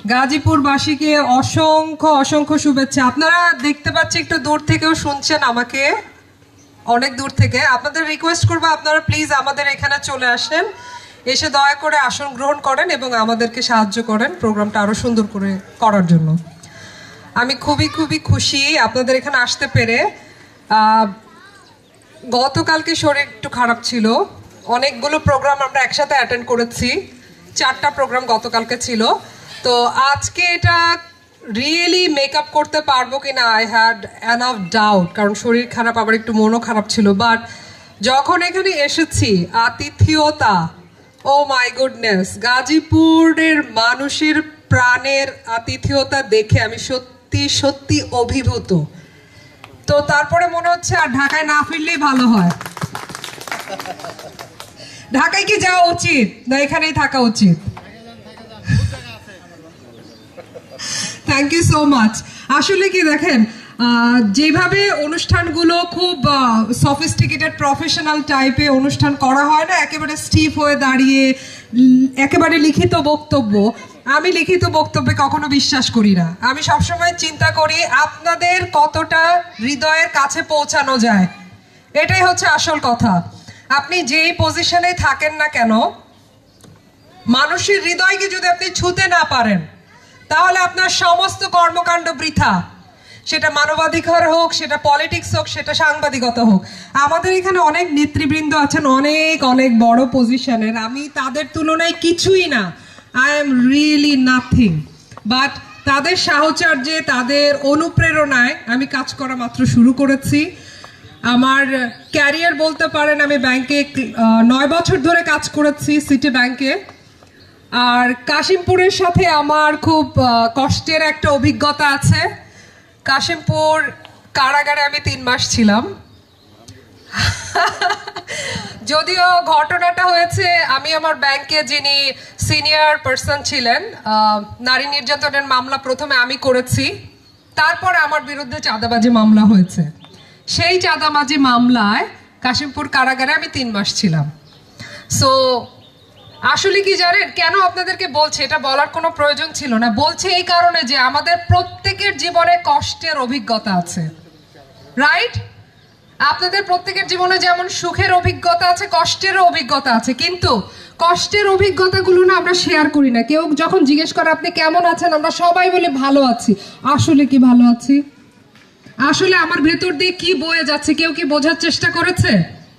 গাজীপুরবাসীকে অসংখ্য অসংখ্য শুভেচ্ছা। আপনারা দেখতে পাচ্ছেন একটু দূর থেকেও শুনছেন আমাকে, অনেক দূর থেকে। আপনাদের রিকোয়েস্ট করবো আপনারা প্লিজ আমাদের এখানে চলে আসেন, এসে দয়া করে আসন গ্রহণ করেন এবং আমাদেরকে সাহায্য করেন প্রোগ্রামটা আরো সুন্দর করে করার জন্য। আমি খুবই খুবই খুশি আপনাদের এখানে আসতে পেরে। গতকালকে শরীর একটু খারাপ ছিল, অনেকগুলো প্রোগ্রাম আমরা একসাথে অ্যাটেন্ড করেছি, 4টা প্রোগ্রাম গতকালকে ছিল। তো আজকে এটা রিয়েলি মেকআপ করতে পারবো কিনা আই হ্যাড এনাফ ডাউট, কারণ শরীর খারাপ, আবার একটু মনও খারাপ ছিল। বাট যখন এখানে এসেছি, আতিথেয়তা, ও মাই গুডনেস, গাজীপুরের মানুষের প্রাণের আতিথেয়তা দেখে আমি সত্যি সত্যি অভিভূত। তো তারপরে মনে হচ্ছে আর ঢাকায় না ফিরলেই ভালো হয়। ঢাকায় কি যাওয়া উচিত না এখানেই থাকা উচিত? Thank you so much. আসলে কি দেখেন, যেভাবে অনুষ্ঠানগুলো খুব সফিস্টিকেটেড প্রফেশনাল টাইপে অনুষ্ঠান করা হয় না, একেবারে স্টিফ হয়ে দাঁড়িয়ে একেবারে লিখিত বক্তব্য, আমি লিখিত বক্তব্যে কখনো বিশ্বাস করি না। আমি সবসময় চিন্তা করি আপনাদের কতটা হৃদয়ের কাছে পৌঁছানো যায়, এটাই হচ্ছে আসল কথা। আপনি যেই পজিশনে থাকেন না কেন, মানুষের হৃদয়কে যদি আপনি ছুঁতে না পারেন, তাহলে আপনার সমস্ত কর্মকাণ্ড বৃথা। সেটা মানবাধিকার হোক, সেটা পলিটিক্স হোক, সেটা সাংবাদিকতা হোক। আমাদের এখানে অনেক নেতৃবৃন্দ আছেন অনেক অনেক বড় পজিশনের, আমি তাদের তুলনায় কিছুই না, I am really nothing. But তাদের সাহচর্যে, তাদের অনুপ্রেরণায় আমি কাজ করা মাত্র শুরু করেছি। আমার ক্যারিয়ার বলতে পারেন, আমি ব্যাংকে 9 বছর ধরে কাজ করেছি, সিটি ব্যাংকে। আর কাশিমপুরের সাথে আমার খুব কষ্টের একটা অভিজ্ঞতা আছে। কাশিমপুর কারাগারে আমি 3 মাস ছিলাম। যদিও ঘটনাটা হয়েছে, আমি আমার ব্যাংকে যিনি সিনিয়র পার্সন ছিলেন, নারী নির্যাতনের মামলা প্রথমে আমি করেছি, তারপর আমার বিরুদ্ধে চাঁদাবাজি মামলা হয়েছে। সেই চাঁদাবাজি মামলায় কাশিমপুর কারাগারে আমি 3 মাস ছিলাম। সো আসলে কি জানেন কেন আপনাদেরকে বলছে, এটা বলার কোনো প্রয়োজন ছিল না। বলছে এই কারণে যে আমাদের প্রত্যেকের জীবনে কষ্টের অভিজ্ঞতা আছে, রাইট? আপনাদের প্রত্যেকের জীবনে যেমন সুখের অভিজ্ঞতা আছে, কষ্টেরও অভিজ্ঞতা আছে, কিন্তু কষ্টের অভিজ্ঞতাগুলো না আমরা শেয়ার করি না। কেউ যখন জিজ্ঞেস করে আপনি কেমন আছেন, আমরা সবাই বলে ভালো আছি। আসলে কি ভালো আছি? আসলে আমার ভেতর দিয়ে কি বয়ে যাচ্ছে কেউ কি বোঝার চেষ্টা করেছে?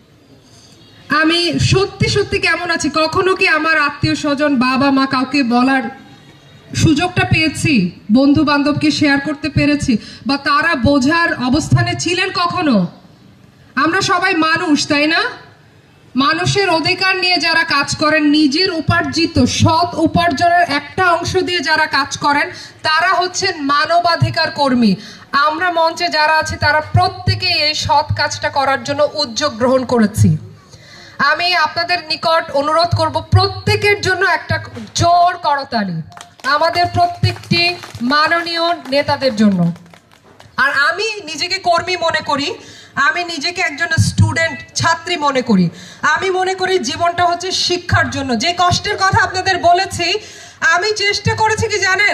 আমি সত্যি সত্যি কেমন আছি কখনো কি আমার আত্মীয় স্বজন, বাবা মা, কাউকে বলার সুযোগটা পেয়েছি? বন্ধু বান্ধবকে শেয়ার করতে পেরেছি? বা তারা বোঝার অবস্থানে ছিলেন কখনো? আমরা সবাই মানুষ, তাই না? মানুষের অধিকার নিয়ে যারা কাজ করেন, নিজের উপার্জিত সৎ উপার্জনের একটা অংশ দিয়ে যারা কাজ করেন, তারা হচ্ছেন মানবাধিকার কর্মী। আমরা মঞ্চে যারা আছি তারা প্রত্যেকেই এই সৎ কাজটা করার জন্য উদ্যোগ গ্রহণ করেছি। আমি আপনাদের নিকট অনুরোধ করব প্রত্যেকের জন্য একটা জোর করতালি আমাদের প্রত্যেকটি মাননীয় নেতাদের জন্য। আর আমি নিজেকে কর্মী মনে করি, আমি নিজেকে একজন স্টুডেন্ট, ছাত্রী মনে করি। আমি মনে করি জীবনটা হচ্ছে শিক্ষার জন্য। যে কষ্টের কথা আপনাদের বলেছি, আমি চেষ্টা করেছি কি জানেন,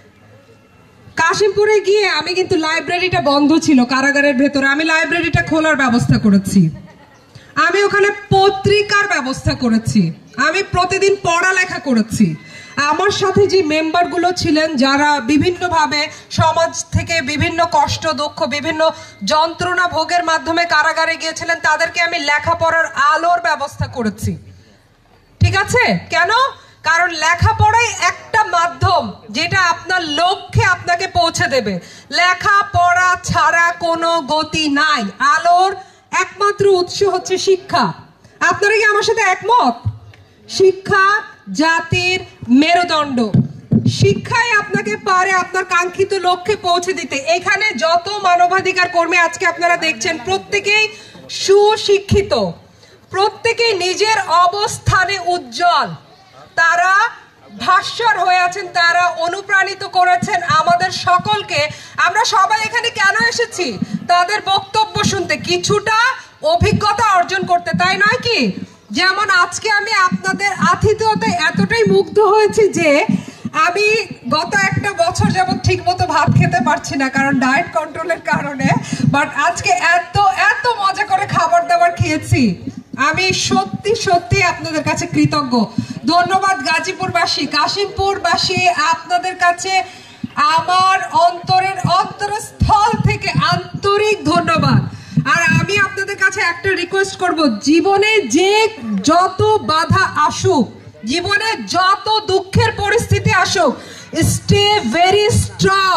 কাশিমপুরে গিয়ে আমি কিন্তু লাইব্রেরিটা বন্ধ ছিল কারাগারের ভেতরে, আমি লাইব্রেরিটা খোলার ব্যবস্থা করেছি। আমি ওখানে পত্রিকার ব্যবস্থা করেছি, আমি প্রতিদিন পড়ালেখা করেছি। আমার সাথে যে মেম্বারগুলো ছিলেন যারা বিভিন্নভাবে সমাজ থেকে বিভিন্ন কষ্ট, দুঃখ, বিভিন্ন যন্ত্রণা ভোগের মাধ্যমে কারাগারে গিয়েছিলেন, তাদেরকে আমি লেখাপড়ার আলোর ব্যবস্থা করেছি। ঠিক আছে? কেন? কারণ লেখাপড়াই একটা মাধ্যম যেটা আপনার লক্ষ্যে আপনাকে পৌঁছে দেবে। লেখাপড়া ছাড়া কোনো গতি নাই। আলোর একমাত্র উৎস হচ্ছে শিক্ষা। আপনারা কি আমার সাথে একমত? শিক্ষা জাতির মেরুদণ্ড। শিক্ষাই আপনাকে পারে আপনার কাঙ্ক্ষিত লক্ষ্যে পৌঁছে দিতে। এখানে যত মানবাধিকার কর্মী আজকে আপনারা দেখছেন, প্রত্যেকেই সুশিক্ষিত, প্রত্যেকেই নিজের অবস্থানে উজ্জ্বল। তারা ভাস্বর হয়ে আছেন, তারা অনুপ্রাণিত করেছেন আমাদের সকলকে। আমরা সবাই এখানে কেন এসেছি? তাদের বক্তব্য শুনতে, কিছুটা অভিজ্ঞতা অর্জন করতে, তাই নয় কি? যেমন আজকে আমি আপনাদের আতিথেয়তায় এতটাই মুগ্ধ হয়েছি যে আমি গত একটা বছর যাবত ঠিক মতো ভাত খেতে পারছি না, কারণ ডায়েট কন্ট্রোলের কারণে। বাট আজকে এত এত মজা করে খাবার দাবার খেয়েছি, আমি সত্যি সত্যি আপনাদের কাছে কৃতজ্ঞ। ধন্যবাদ গাজীপুরবাসী, কাশিমপুরবাসী, আপনাদের কাছে আমার অন্তরের অন্তরস্থল থেকে আন্তরিক ধন্যবাদ। আর আমি আপনাদের কাছে একটা রিকোয়েস্ট করব, জীবনে যে যত বাধা আসুক, জীবনে যত দুঃখের পরিস্থিতি আসুক, স্টে ভেরি স্ট্রং।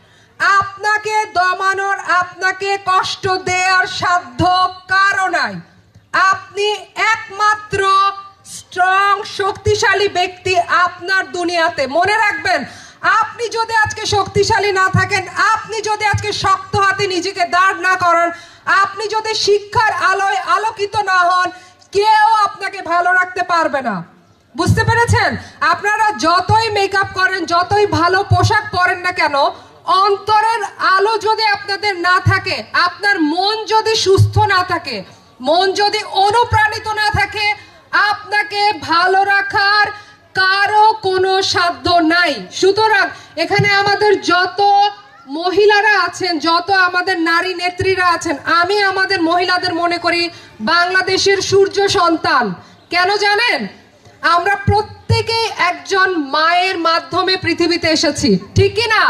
আপনাকে দমানোর, আপনাকে কষ্ট দেওয়ার সাধ্য কারো নাই। আপনি একমাত্র স্ট্রং শক্তিশালী ব্যক্তি আপনার দুনিয়াতে। মনে রাখবেন, আপনি যদি আজকে শক্তিশালী না থাকেন, আপনি যদি আজকে শক্ত হাতে নিজেকে দাঁড় না করান, আপনি যদি শিক্ষার আলোয় আলোকিত না হন, কেউ আপনাকে ভালো রাখতে পারবে না। বুঝতে পেরেছেন? আপনারা যতই মেকআপ করেন, যতই ভালো পোশাক পরেন না কেন, অন্তরের আলো যদি আপনাদের না থাকে, আপনার মন যদি সুস্থ না থাকে, মন যদি অনুপ্রাণিত না থাকে, আপনাকে ভালো রাখার কারো কোনো সাধ্য নাই। সুতরাং এখানে আমাদের যত মহিলারা আছেন, যত আমাদের নারী নেত্রীরা আছেন, আমি আমাদের মহিলাদের মনে করি বাংলাদেশের সূর্য সন্তান। কেন জানেন? আমরা প্রত্যেকেই একজন মায়ের মাধ্যমে পৃথিবীতে এসেছি, ঠিক কি না?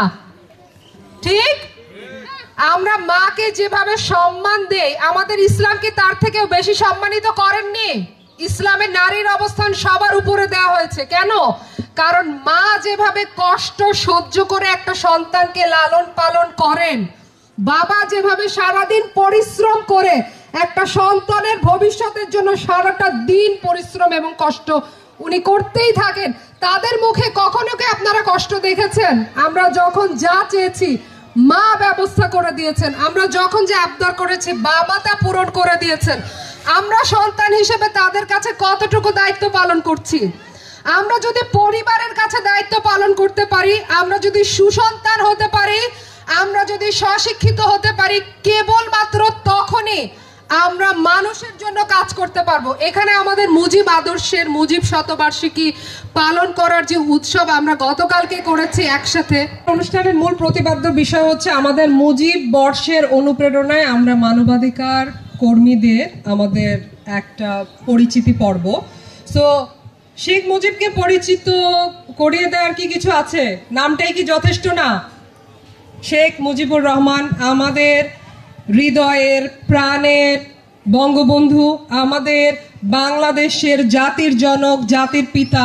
ঠিক? আমরা মাকে যেভাবে সম্মান দেই, আমাদের ইসলাম কি তার থেকেও বেশি সম্মানিত করেননি? ইসলামে নারীর অবস্থান সবার উপরে দেওয়া হয়েছে। কেন? কারণ মা যেভাবে কষ্ট সহ্য করে একটা সন্তানকে লালন পালন করেন, বাবা যেভাবে সারাদিন পরিশ্রম করে একটা সন্তানের ভবিষ্যতের জন্য সারাটা দিন পরিশ্রম এবং কষ্ট উনি করতেই থাকেন, তাদের মুখে কখনো কি আপনারা কষ্ট দেখেছেন? আমরা যখন যা চেয়েছি মা ব্যবস্থা করে দিয়েছেন, আমরা যখন যে আবদার করেছি বাবা তা পূরণ করে দিয়েছেন। আমরা সন্তান হিসেবে তাদের কাছে কতটুকু দায়িত্ব পালন করছি? আমরা যদি পরিবারের কাছে দায়িত্ব পালন করতে পারি, আমরা যদি সুসন্তান হতে পারি, আমরা যদি স্বশিক্ষিত হতে পারি, কেবলমাত্র তখনই আমরা মানুষের জন্য কাজ করতে পারবো। এখানে আমাদের মুজিব আদর্শের মুজিব শতবার্ষিকী পালন করার যে উৎসব আমরা গতকালকে করেছি একসাথে, অনুষ্ঠানের মূল প্রতিপাদ্য বিষয় হচ্ছে আমাদের মুজিব বর্ষের অনুপ্রেরণায় আমরা মানবাধিকার কর্মীদের আমাদের একটা পরিচিতি পর্ব। সো শেখ মুজিবকে পরিচিত করিয়ে দেওয়ার কি কিছু আছে? নামটাই কি যথেষ্ট না? শেখ মুজিবুর রহমান আমাদের হৃদয়ের প্রাণের বঙ্গবন্ধু, আমাদের বাংলাদেশের জাতির জনক, জাতির পিতা।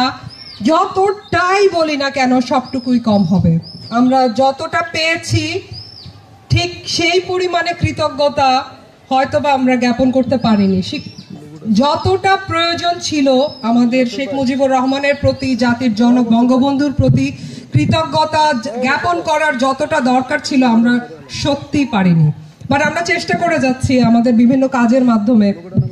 যতটাই বলি না কেন সবটুকুই কম হবে। আমরা যতটা পেয়েছি ঠিক সেই পরিমাণে কৃতজ্ঞতা হয়তোবা আমরা জ্ঞাপন করতে পারিনি। যতটা প্রয়োজন ছিল আমাদের শেখ মুজিবুর রহমানের প্রতি, জাতির জনক বঙ্গবন্ধুর প্রতি কৃতজ্ঞতা জ্ঞাপন করার যতটা দরকার ছিল আমরা সত্যি পারিনি। বাট আমরা চেষ্টা করে যাচ্ছি আমাদের বিভিন্ন কাজের মাধ্যমে।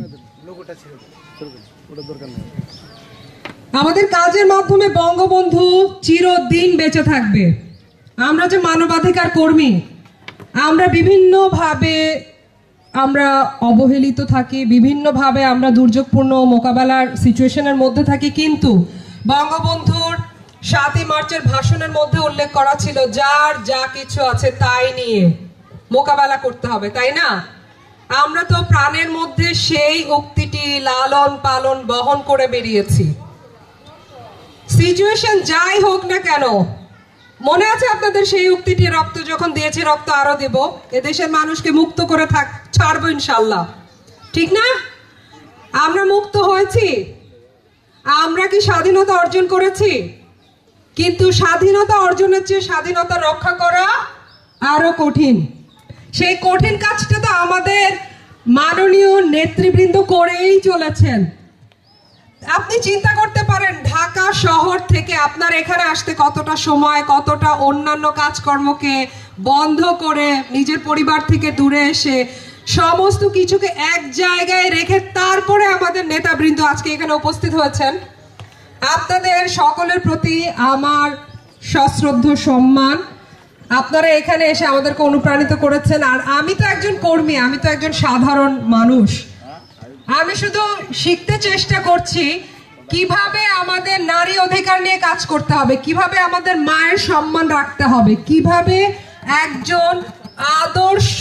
আমাদের কাজের মাধ্যমে বঙ্গবন্ধু চিরদিন বেঁচে থাকবে। আমরা যে মানবাধিকার কর্মী, আমরা বিভিন্নভাবে আমরা অবহেলিত থাকি, বিভিন্নভাবে আমরা দুর্যোগপূর্ণ মোকাবেলার সিচুয়েশনের মধ্যে থাকি, কিন্তু বঙ্গবন্ধুর 7ই মার্চের ভাষণের মধ্যে উল্লেখ করা ছিল যার যা কিছু আছে তাই নিয়ে মোকাবেলা করতে হবে, তাই না? আমরা তো প্রাণের মধ্যে সেই উক্তিটি লালন পালন বহন করে বেরিয়েছি। সিচুয়েশন যাই হোক না কেন, মনে আছে আপনাদের সেই উক্তিটি, রক্ত যখন দিয়েছি রক্ত আরো দেব, এদেশের মানুষকে মুক্ত করে ছাড়বো ইনশাল্লাহ, ঠিক না? আমরা মুক্ত হয়েছি, আমরা কি স্বাধীনতা অর্জন করেছি? কিন্তু স্বাধীনতা অর্জনের চেয়ে স্বাধীনতা রক্ষা করা আরো কঠিন। সেই কঠিন কাজটা তো আমাদের মাননীয় নেতৃবৃন্দ করেই চলেছেন। আপনি চিন্তা করতে পারেন ঢাকা শহর থেকে আপনার এখানে আসতে কতটা সময়, কতটা অন্যান্য কাজকর্মকে বন্ধ করে নিজের পরিবার থেকে দূরে এসে সমস্ত কিছুকে এক জায়গায় রেখে তারপরে আমাদের নেতাবৃন্দ আজকে এখানে উপস্থিত হয়েছেন। আপনাদের সকলের প্রতি আমার সশ্রদ্ধ সম্মান। আপনারা এখানে এসে আমাদেরকে অনুপ্রাণিত করেছেন। আর আমি তো একজন কর্মী, আমি তো একজন সাধারণ মানুষ। আমি শুধু শিখতে চেষ্টা করছি কিভাবে আমাদের নারী অধিকার নিয়ে কাজ করতে হবে, কিভাবে আমাদের মায়ের সম্মান রাখতে হবে, কিভাবে একজন আদর্শ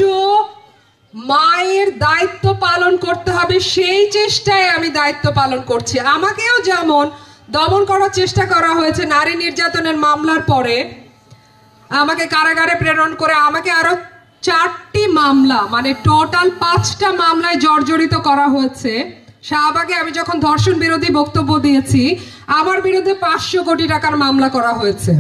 মায়ের দায়িত্ব পালন করতে হবে, সেই চেষ্টায় আমি দায়িত্ব পালন করছি। আমাকেও যেমন দমন করার চেষ্টা করা হয়েছে নারী নির্যাতনের মামলার পরে, আমাকে কারাগারে প্রেরণ করে আমাকে আরো 4টি মামলা, মানে টোটাল 5টা মামলায় জর্জরিত করা হয়েছে। শাহবাগে আমি যখন ধর্ষণ বিরোধী বক্তব্য দিয়েছি, আমার বিরুদ্ধে 500 কোটি টাকার মামলা করা হয়েছে।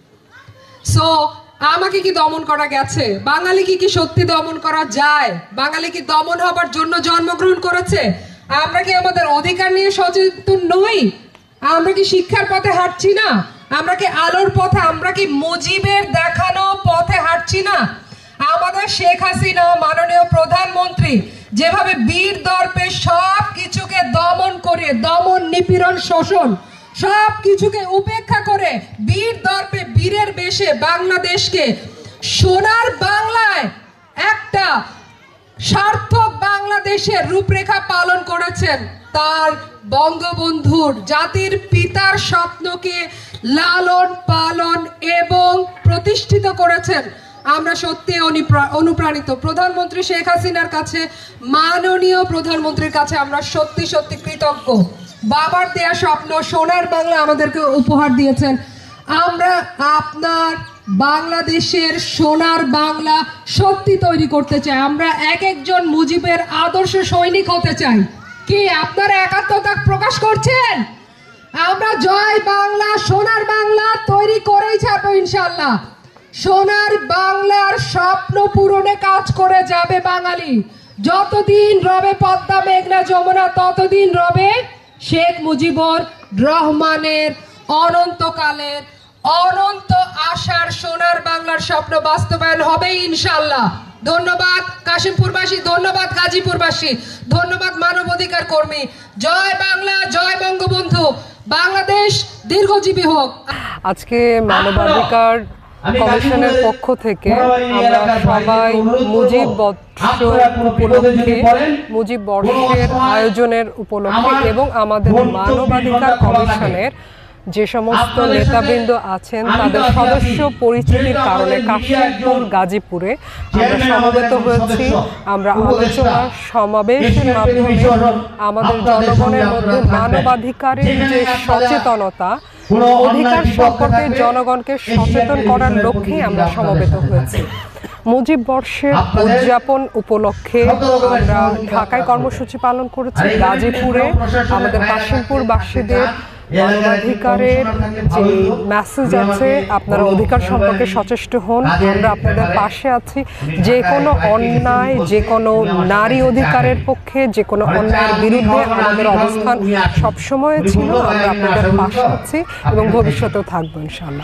সো আমাকে কি দমন করা গেছে? বাঙালি কি সত্যি দমন করা যায়? বাঙালি কি দমন হবার জন্য জন্মগ্রহণ করেছে? আমরা কি আমাদের অধিকার নিয়ে সচেতন নই? আমরা কি শিক্ষার পথে হাঁটছি না? আমরা কি আলোর পথে, আমরা কি মুজিবের দেখানো পথে হাঁটছি না? আমাদের শেখ হাসিনা মাননীয় প্রধানমন্ত্রী যেভাবে বীর দর্পে সব কিছুকে দমন করে, দমন নিপীড়ন শোষণ সব কিছুকে উপেক্ষা করে বীর দর্পে বীরের বেশে বাংলাদেশকে সোনার বাংলায় একটা সার্থক বাংলাদেশের রূপরেখা পালন করেছেন। তার বঙ্গবন্ধুর জাতির পিতার স্বপ্নকে লালন পালন এবং প্রতিষ্ঠিত করেছেন। আমরা সত্যি অনুপ্রাণিত। প্রধানমন্ত্রী শেখ হাসিনার কাছে, মাননীয় প্রধানমন্ত্রীর কাছে আমরা সত্যি সত্যি কৃতজ্ঞ। বাবার দেয়া স্বপ্ন সোনার বাংলা আমাদেরকে উপহার দিয়েছেন। আমরা আপনার বাংলাদেশের সোনার বাংলা সত্যি তৈরি করতে চাই। আমরা এক একজন মুজিবের আদর্শ সৈনিক হতে চাই। কি আপনারা একাত্মতা প্রকাশ করছেন? আমরা জয় বাংলা, সোনার বাংলা তৈরি করেই ছাড়বো ইনশাল্লাহ। সোনার বাংলার স্বপ্ন পূরণে কাজ করে যাবে বাঙালি। যতদিন রবে পদ্মা, মেঘনা, যমুনা, ততদিন রবে শেখ মুজিবুর রহমানের অনন্তকালের অনন্ত আশার সোনার বাংলার স্বপ্ন বাস্তবায়ন হবে ইনশাল্লাহ। ধন্যবাদ কাশিমপুরবাসী, ধন্যবাদ গাজীপুরবাসী, ধন্যবাদ মানবাধিকার কর্মী। জয় বাংলা, জয় বঙ্গবন্ধু, বাংলাদেশ দীর্ঘজীবী হোক। আজকে মানবাধিকার কমিশনের পক্ষ থেকে আমরা সবাই মুজিব বর্ষ উপলক্ষে, মুজিব বর্ষের আয়োজনের উপলক্ষে এবং আমাদের মানবাধিকার কমিশনের যে সমস্ত নেতাবৃন্দ আছেন তাদের সদস্য পরিচিতির কারণে কাশিমপুর, গাজীপুরে আমরা সমবেত হয়েছি। আমরা আলোচনা সমাবেশের মাধ্যমে আমাদের জনগণের মধ্যে মানবাধিকারের যে সচেতনতা, অধিকার সম্পর্কে জনগণকে সচেতন করার লক্ষ্যে আমরা সমবেত হয়েছি। মুজিব বর্ষের উদযাপন উপলক্ষে আমরা ঢাকায় কর্মসূচি পালন করেছি। গাজীপুরে আমাদের কাশিমপুরবাসীদের মানবাধিকারের যে মেসেজ আছে, আপনারা অধিকার সম্পর্কে সচেষ্ট হন, আমরা আপনাদের পাশে আছি। যে কোনো অন্যায়, যে কোনো নারী অধিকারের পক্ষে, যে কোনো অন্যায়ের বিরুদ্ধে আমাদের অবস্থান সবসময় ছিল। আমরা আপনাদের পাশে আছি এবং ভবিষ্যতেও থাকবো ইনশাআল্লাহ।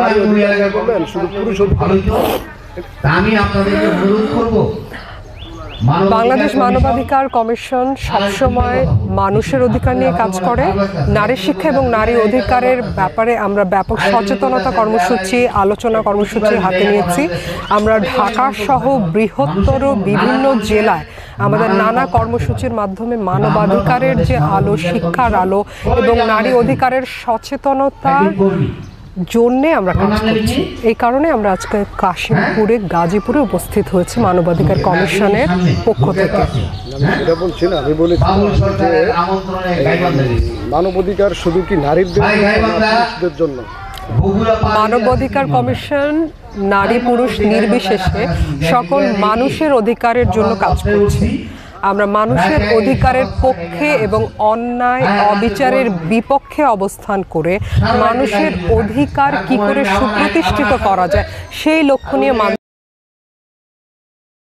বাংলাদেশ মানবাধিকার কমিশন সবসময় মানুষের অধিকার নিয়ে কাজ করে। নারী শিক্ষা এবং নারী অধিকারের ব্যাপারে আমরা ব্যাপক সচেতনতা কর্মসূচি, আলোচনা কর্মসূচি হাতে নিয়েছি। আমরা ঢাকা সহ বৃহত্তর বিভিন্ন জেলায় আমাদের নানা কর্মসূচির মাধ্যমে মানবাধিকারের যে আলো, শিক্ষার আলো এবং নারী অধিকারের সচেতনতার জন্যে আমরা কাজ করছি। এই কারণে আমরা আজকে কাশিমপুরে, গাজীপুরে উপস্থিত হয়েছি মানবাধিকার কমিশনের পক্ষ থেকে। এটা বলছি না, আমি বলেছিলাম যে মানবাধিকার শুধু কি নারীদের জন্য? মানবাধিকার কমিশন নারী পুরুষ নির্বিশেষে সকল মানুষের অধিকারের জন্য কাজ করছে। আমরা মানুষের অধিকারের পক্ষে এবং অন্যায় অবিচারের বিপক্ষে অবস্থান করে মানুষের অধিকার কি করে সুপ্রতিষ্ঠিত করা যায় সেই লক্ষ্য নিয়ে